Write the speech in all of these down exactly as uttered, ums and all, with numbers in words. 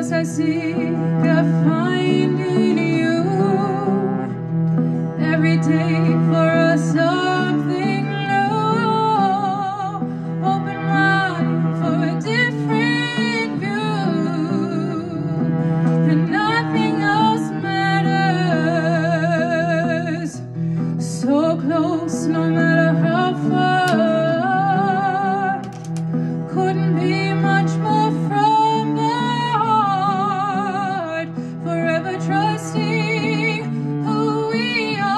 Trust I seek, I find in you. Every day for us something new. Open mind for a different view, and nothing else matters. So close, no matter how far. Couldn't be much more from the heart. Forever trusting who we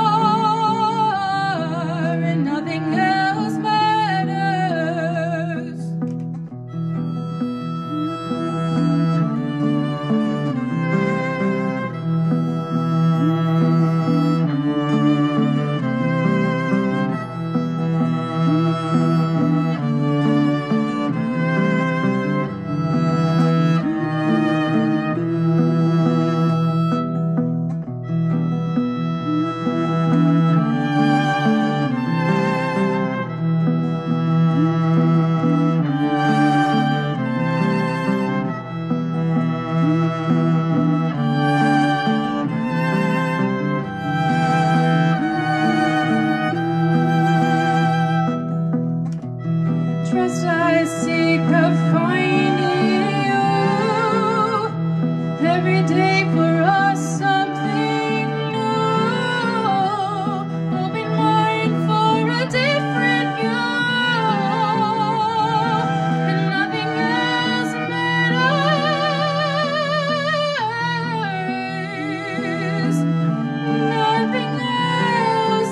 are, and nothing else matters. Trust I seek, I find in you. Every day for us something new. Open mind for a different view, and nothing else matters. Nothing else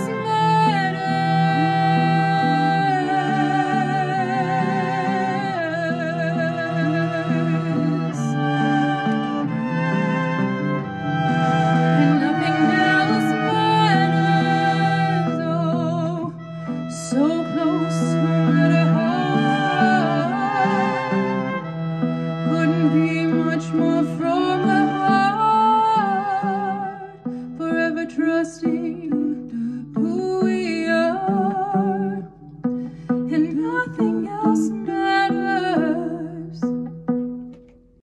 matters. And nothing else matters. Oh, so close, no matter how far. Couldn't be much more from